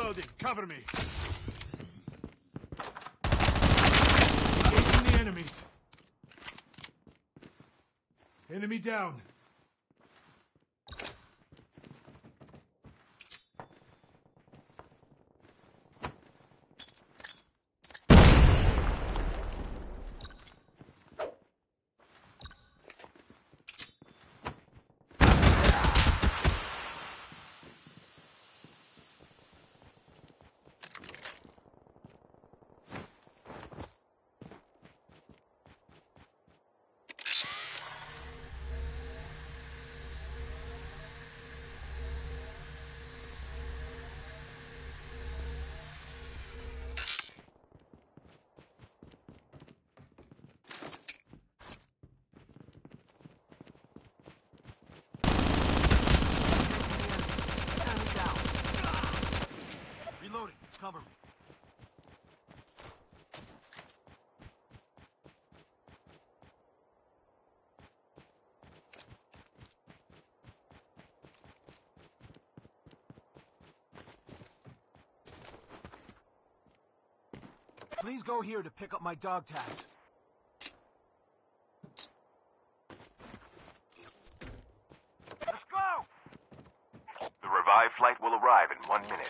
Reloading. Cover me. Engaging the enemies. Enemy down. Cover me. Please go here to pick up my dog tags. Let's go! The revived flight will arrive in 1 minute.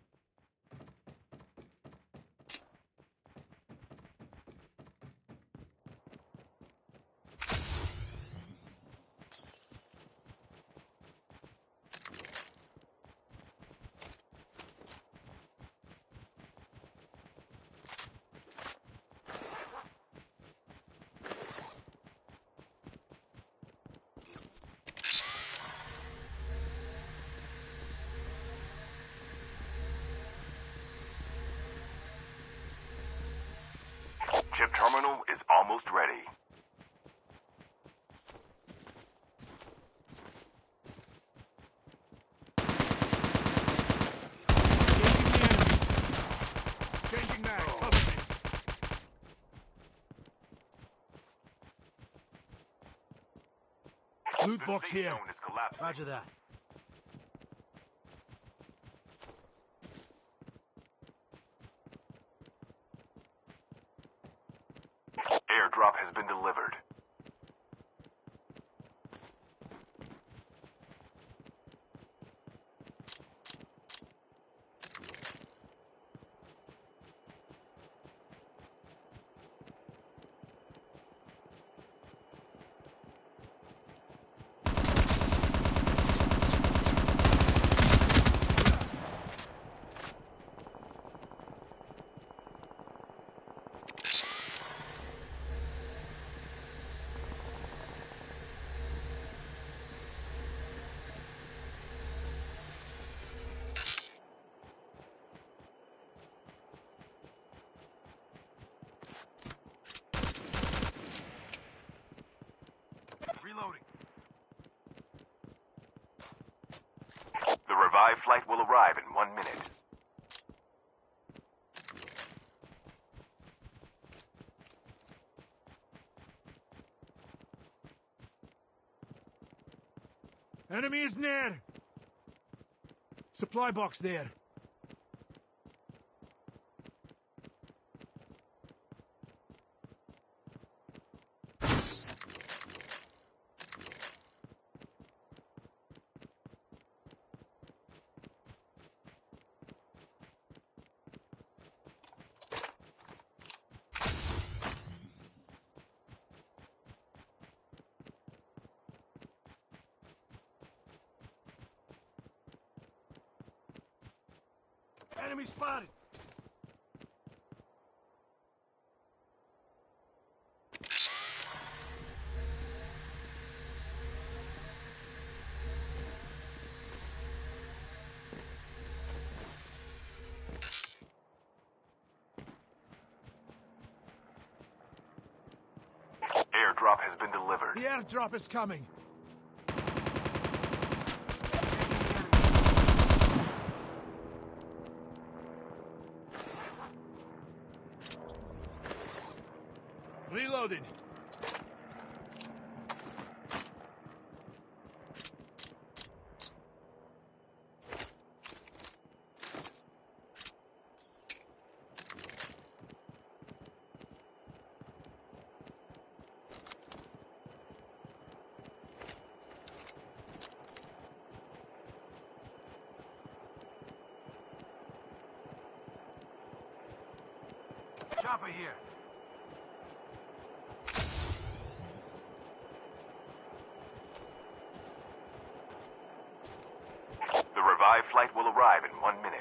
Chip terminal is almost ready. Changing mag. Cover me. Loot box here. Zone is collapsing. Roger that. Airdrop has been delivered. Reloading. The revived flight will arrive in 1 minute. Enemy is near. Supply box there. Enemy spotted! Airdrop has been delivered. The airdrop is coming. Reloading. Chopper here. The revived flight will arrive in 1 minute.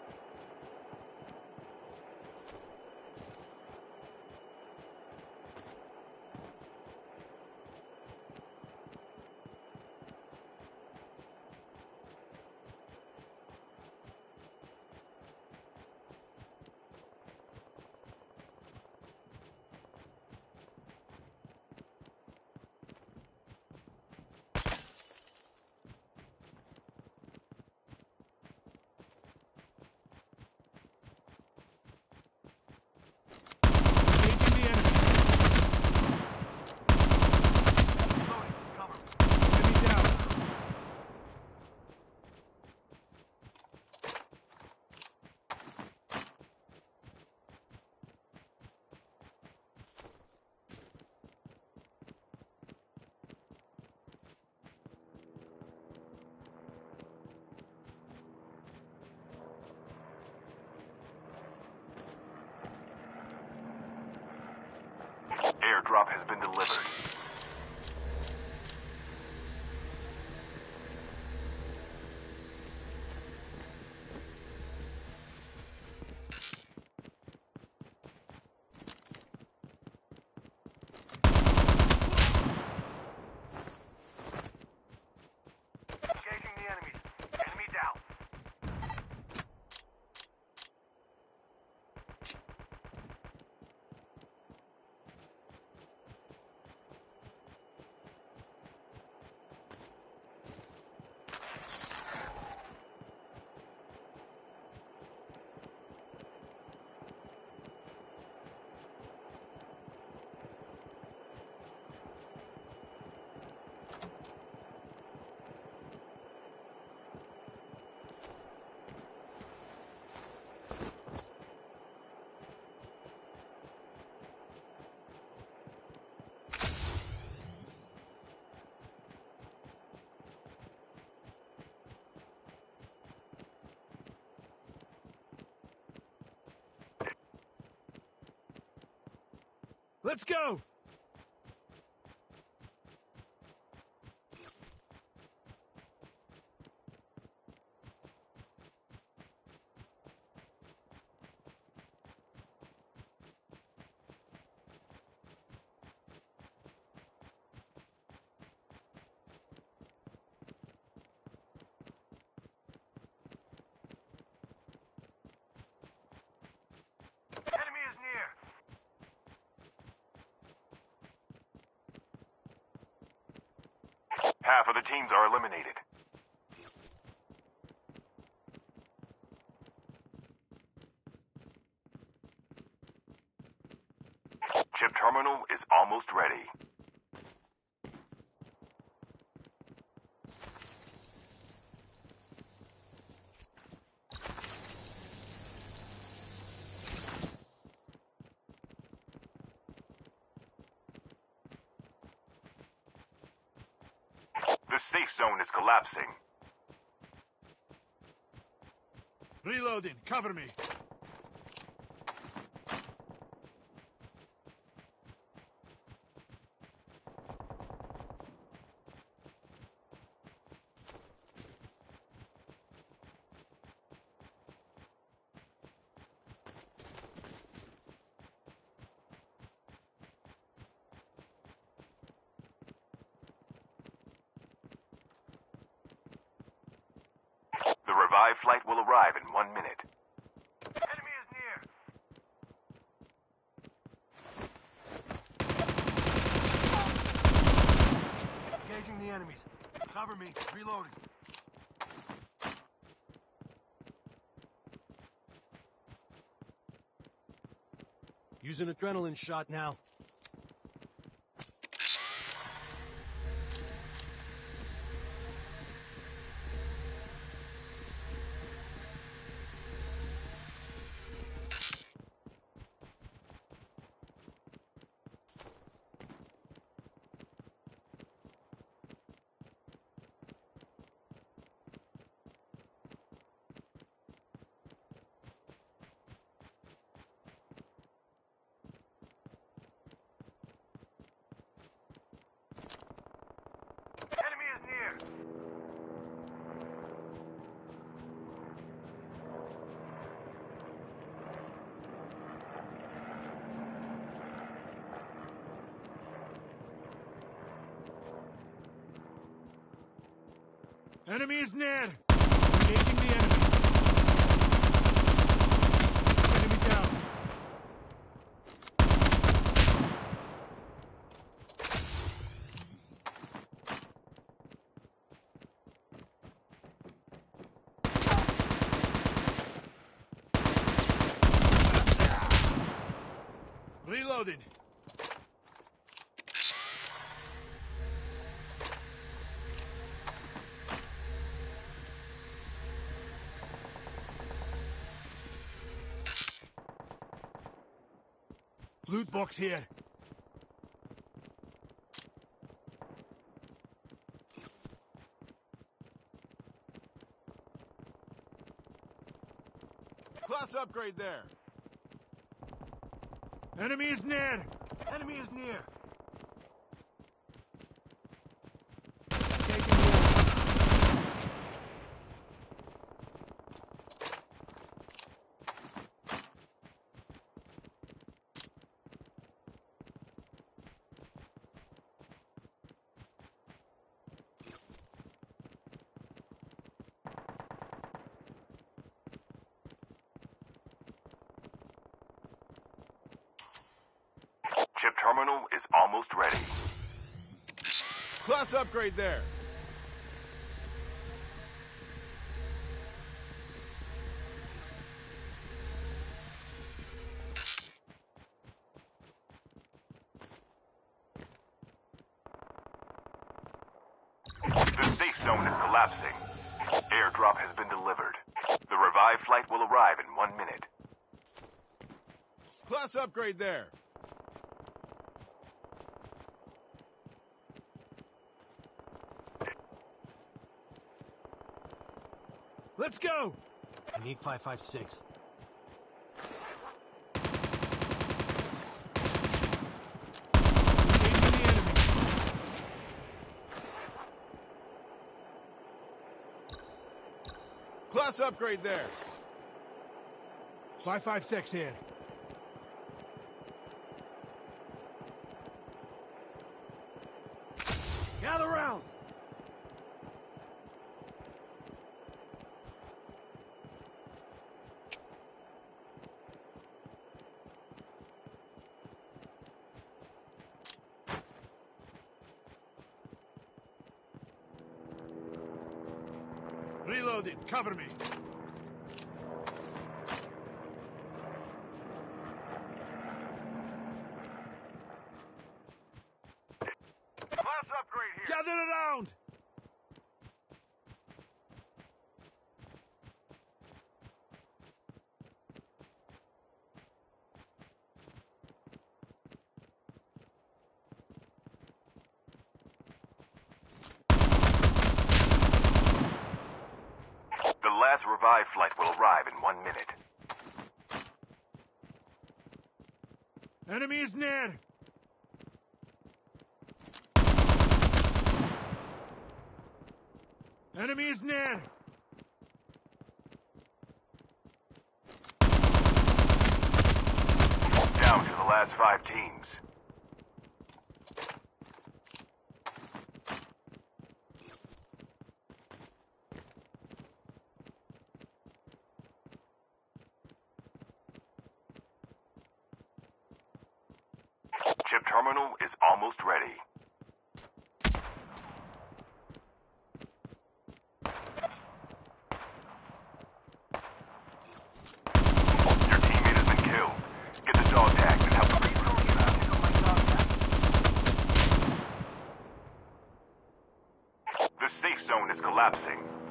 Engaging the enemy. Reloading. Cover. Enemy down. Airdrop has been delivered. Engaging the enemies. Enemy down. Let's go! Enemy is near. Half of the teams are eliminated. Chip terminal is almost ready. The safe zone is collapsing. Reloading. Cover me. The revived flight will arrive in 1 minute. Enemy is near. Engaging the enemies. Cover me. Reloading. Use an adrenaline shot now. Enemy is near! Engaging the enemies. Enemy down. Reloading. Loot box here. Class upgrade there. Enemy is near. Enemy is near. Taking the enemy. Chip terminal is almost ready. Class upgrade there. The safe zone is collapsing. Airdrop has been delivered. The revived flight will arrive in 1 minute. Class upgrade there. Let's go! I need 556. Engaging the enemy. Class upgrade there. 556 here. Gather round. Reloading. Cover me. Class upgrade here. Gather around! The last revived flight will arrive in 1 minute. Enemy is near! Enemy is near! Down to the last 5 teams. Chip terminal is almost ready. Your teammate has been killed. Get the dog tag and help them reload. The safe zone is collapsing.